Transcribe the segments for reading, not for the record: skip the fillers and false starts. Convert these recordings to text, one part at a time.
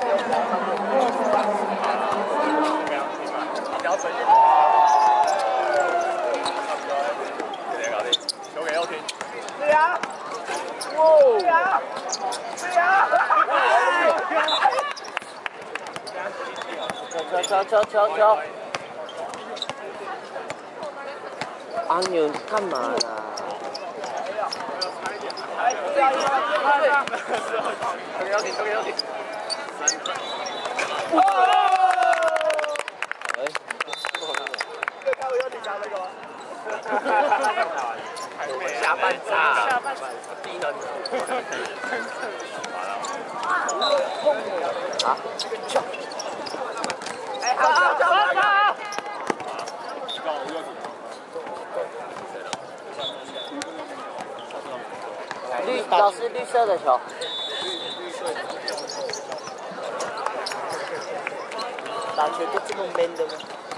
要随便。球给右踢。是呀。哇！是呀。是呀。 球！阿牛干嘛啦？ 球给右踢。下半场，低能。 啊！ 哎，好！ 老师绿色的球。打球就这么 man 的吗？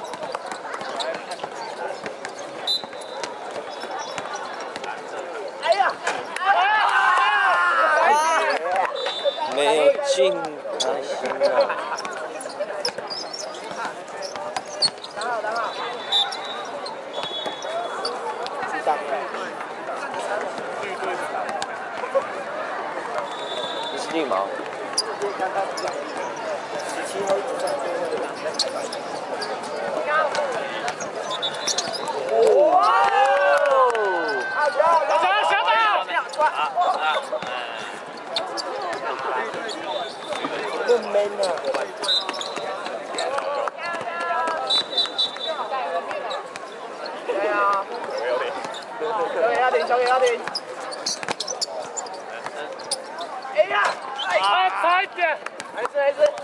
哎呀！ 没有进，开心啊！ 打好。 你是绿毛。17号一直在。 哇！ 不 man 啊！ 对啊。球给他停。哎呀！快点！没事。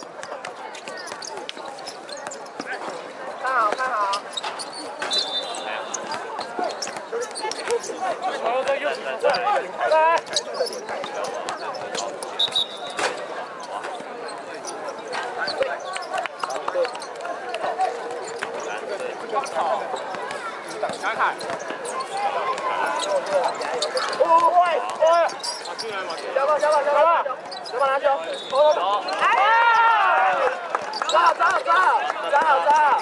看好。来。看看。小宝拿球。哎呀！抓好！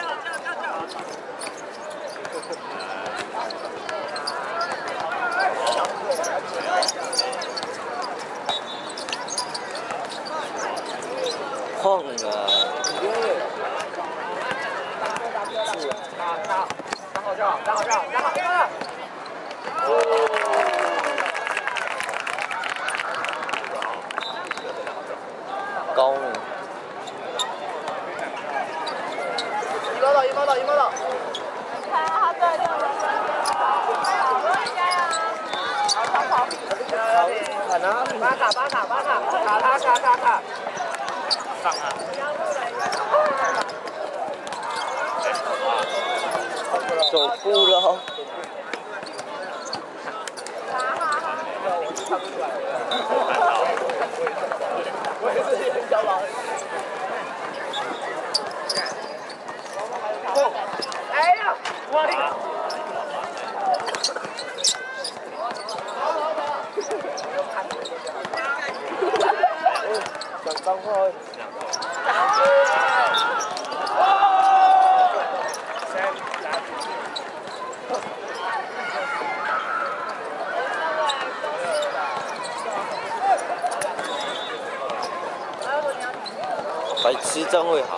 晃啊！ 打好！ 高。 一毛到。好，对。巴卡。卡。上啊！ 走步了。 我也是很小老。哎呀！哇！ 想脏话。白痴真会好。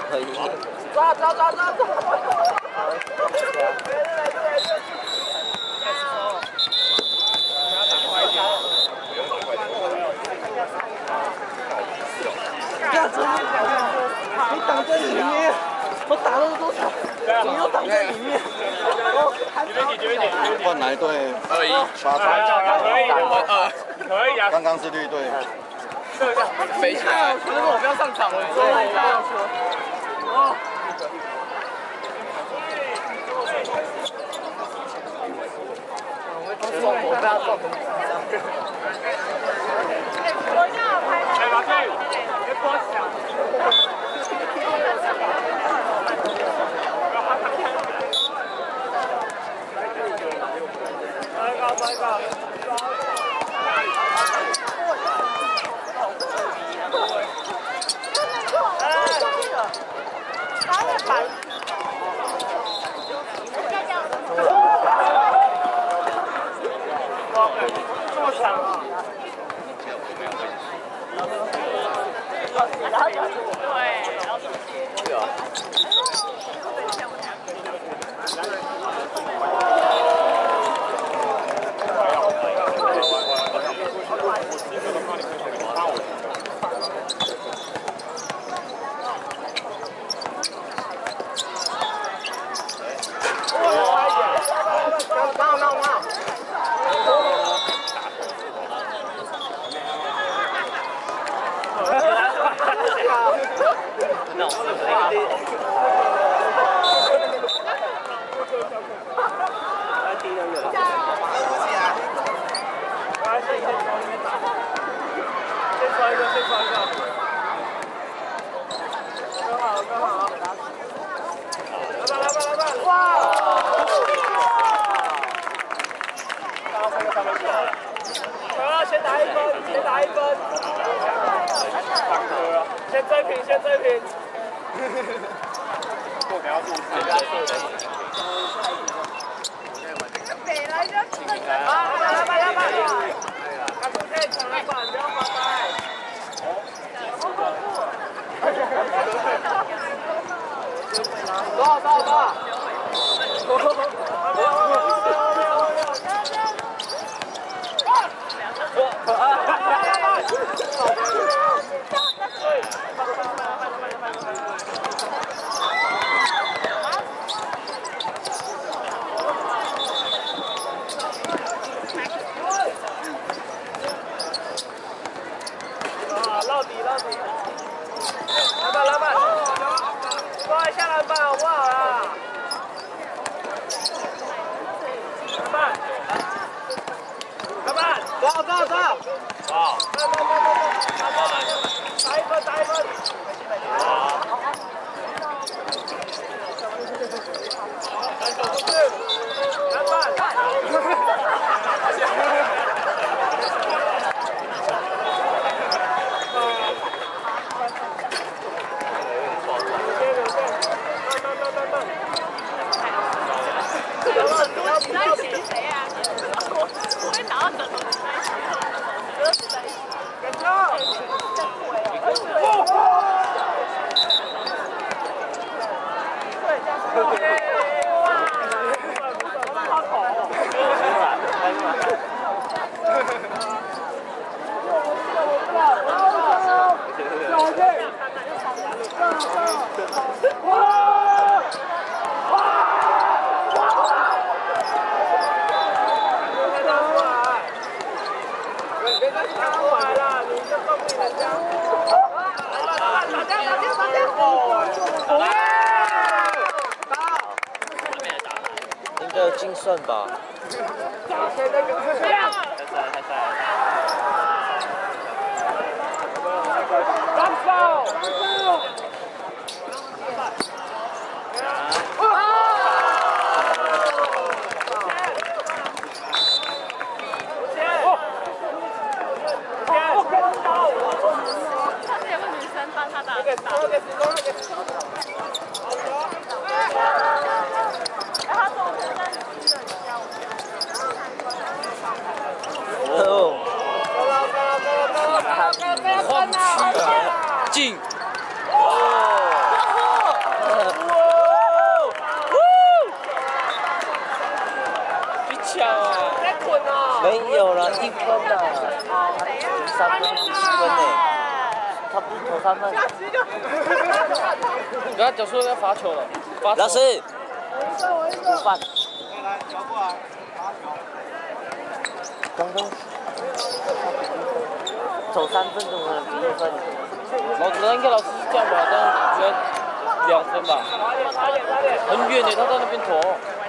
可以。 抓！你挡在里面，我打了多少？你又挡在里面。 换哪一队 2-1，可以啊， 刚刚是绿队。 飞起来。 可是我不要上场了，我不要撞。先追平。 北来就多。到底，篮板，抓一下篮板好不好啊？篮板，抓！好，打一分。篮板。 你在写谁啊？我会打到枕头里应该有精算吧？进！ 没有了，1分了，3分1分呢，他不是投3分。 你刚才讲说要罚球了， 老师，午饭。刚刚投3分怎么可能比1分？ 应该老师是这样吧，但觉得2分吧，很远的，他在那边投。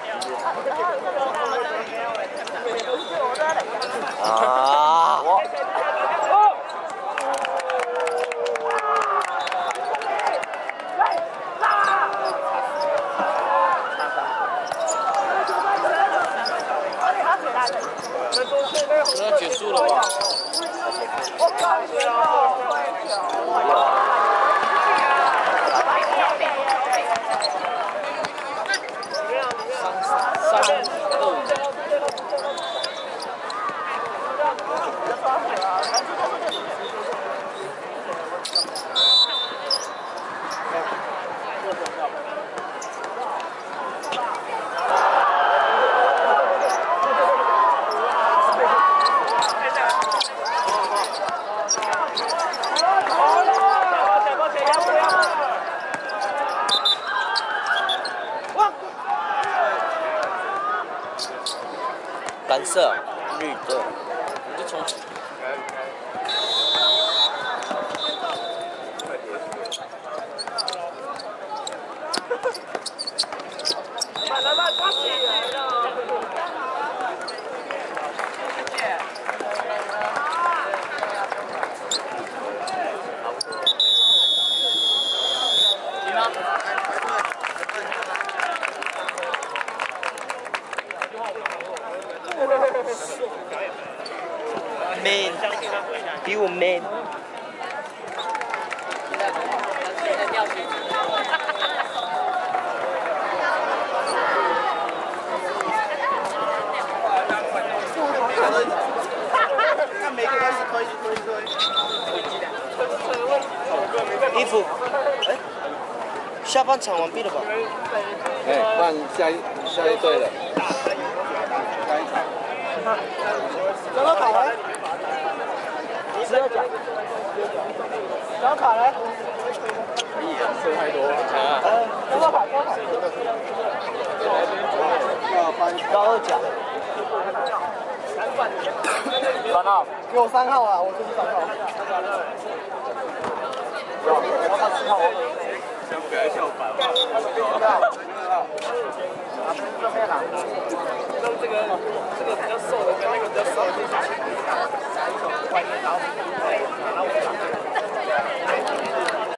啊！ 这要结束了吧？ 蓝色，绿的， 你就从。 man， 比我 man。 看每个人是推。 衣服，哎，下半场完毕了吧？ 哎，换下一队了。 找到卡来，12奖。找卡来。 可以啊，射太多。 找到卡，高2奖。3号，给我3号啊！我就是3号。我看4号，我。